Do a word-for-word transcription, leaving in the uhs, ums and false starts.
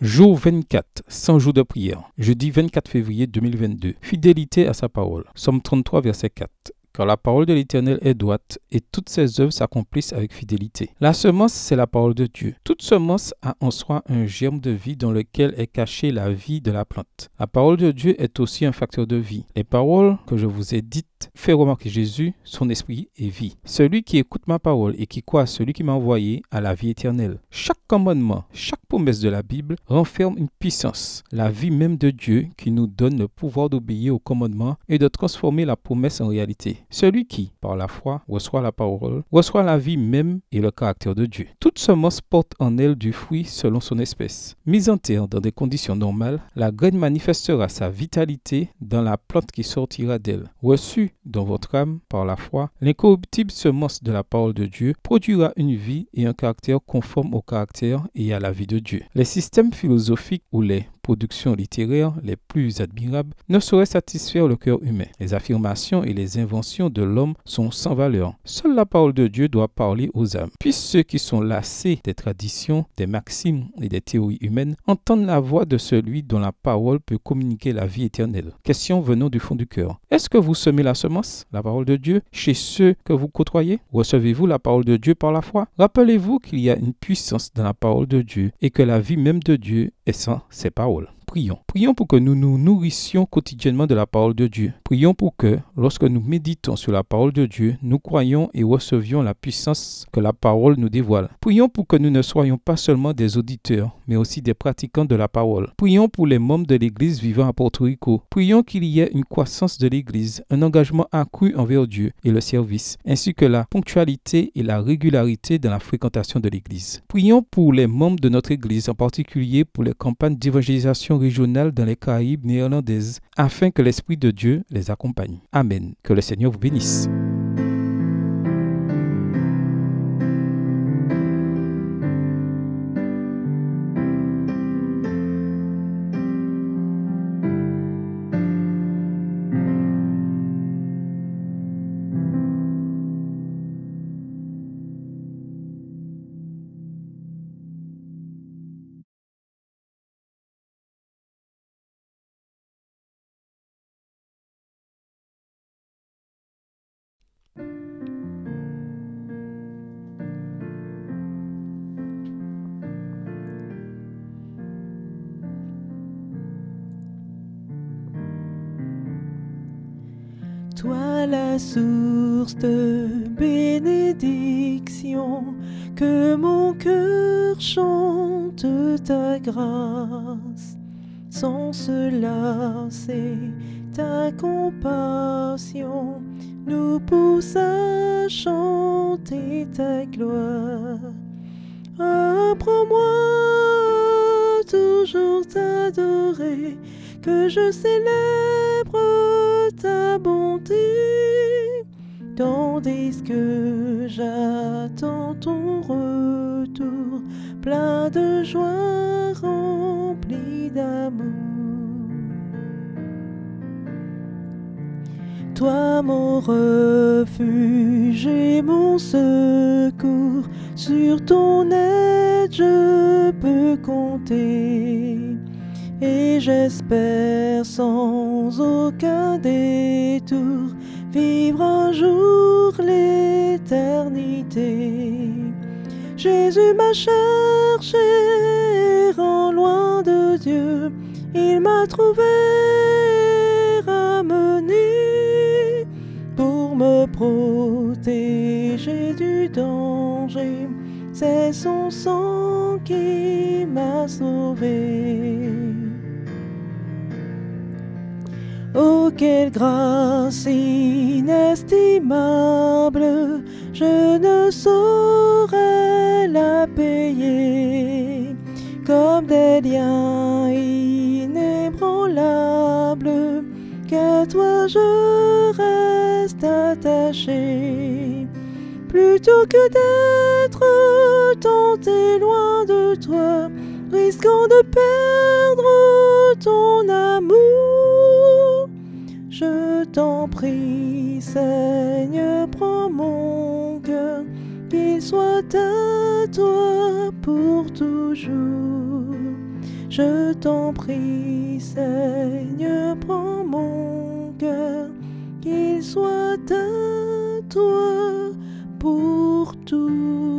Jour vingt-quatre, cent jours de prière. Jeudi vingt-quatre février deux mille vingt-deux. Fidélité à sa parole. Somme trente-trois, verset quatre. Car la parole de l'Éternel est droite, et toutes ses œuvres s'accomplissent avec fidélité. La semence, c'est la parole de Dieu. Toute semence a en soi un germe de vie dans lequel est cachée la vie de la plante. La parole de Dieu est aussi un facteur de vie. Les paroles que je vous ai dites fait remarquer Jésus, son esprit est vie. Celui qui écoute ma parole et qui croit à celui qui m'a envoyé a la vie éternelle. Chaque commandement, chaque promesse de la Bible renferme une puissance, la vie même de Dieu qui nous donne le pouvoir d'obéir aux commandements et de transformer la promesse en réalité. Celui qui, par la foi, reçoit la parole, reçoit la vie même et le caractère de Dieu. Toute semence porte en elle du fruit selon son espèce. Mise en terre dans des conditions normales, la graine manifestera sa vitalité dans la plante qui sortira d'elle. Reçue dans votre âme par la foi, l'incorruptible semence de la parole de Dieu produira une vie et un caractère conforme au caractère et à la vie de Dieu. Les systèmes philosophiques ou les productions littéraires les plus admirables ne sauraient satisfaire le cœur humain. Les affirmations et les inventions de l'homme sont sans valeur. Seule la parole de Dieu doit parler aux âmes. Puis ceux qui sont lassés des traditions, des maximes et des théories humaines entendent la voix de celui dont la parole peut communiquer la vie éternelle. Question venant du fond du cœur. Est-ce que vous semez la semence, la parole de Dieu, chez ceux que vous côtoyez? Recevez-vous la parole de Dieu par la foi? Rappelez-vous qu'il y a une puissance dans la parole de Dieu et que la vie même de Dieu est sans ses paroles. Prions. Prions pour que nous nous nourrissions quotidiennement de la parole de Dieu. Prions pour que, lorsque nous méditons sur la parole de Dieu, nous croyions et recevions la puissance que la parole nous dévoile. Prions pour que nous ne soyons pas seulement des auditeurs, mais aussi des pratiquants de la parole. Prions pour les membres de l'Église vivant à Porto Rico. Prions qu'il y ait une croissance de l'Église, un engagement accru envers Dieu et le service, ainsi que la ponctualité et la régularité dans la fréquentation de l'Église. Prions pour les membres de notre Église, en particulier pour les campagnes d'évangélisation régionales dans les Caraïbes néerlandaises, afin que l'Esprit de Dieu les accompagne. Amen. Que le Seigneur vous bénisse. Toi la source de bénédiction, que mon cœur chante ta grâce. Sans se lasser, ta compassion nous pousse à chanter ta gloire. Apprends-moi toujours t'adorer, que je célèbre ta bonté, tandis que j'attends ton retour, plein de joie, rempli d'amour. Toi mon refuge et mon secours, sur ton aide je peux compter. Et j'espère sans aucun détour vivre un jour l'éternité. Jésus m'a cherché, errant loin de Dieu, il m'a trouvé, ramené pour me protéger du danger. C'est son sang qui m'a sauvé. Oh, quelle grâce inestimable, je ne saurais la payer. Comme des liens inébranlables, qu'à toi je reste attaché. Plutôt que d'être tenté loin de toi, risquant de perdre ton amour, je t'en prie, Seigneur, prends mon cœur, qu'il soit à toi pour toujours. Je t'en prie, Seigneur, prends mon cœur, qu'il soit à toi pour tout.